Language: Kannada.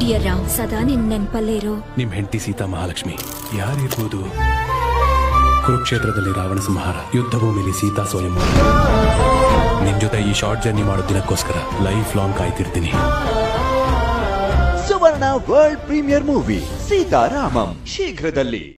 ಡಿಯರ್ ರಾಮ್, ಸದಾ ನಿನ್ ನೆನ್ಪಲ್ಲೇ ಇರೋ ನಿಮ್ ಹೆಂಡತಿ ಸೀತಾ ಮಹಾಲಕ್ಷ್ಮಿ ಯಾರಿರ್ಬೋದು? ಕುರುಕ್ಷೇತ್ರದಲ್ಲಿ ರಾವಣ ಸಂಹಾರ, ಯುದ್ಧ ಭೂಮಿಲಿ ಸೀತಾ ಸ್ವಯಂವರ. ನಿನ್ ಜೊತೆ ಈ ಶಾರ್ಟ್ ಜರ್ನಿ ಮಾಡೋ ದಿನಕ್ಕೋಸ್ಕರ ಲೈಫ್ ಲಾಂಗ್ ಕಾಯ್ತಿರ್ತೀನಿ. Suvarna world premiere movie Sitaramam ಶೀಘ್ರದಲ್ಲಿ.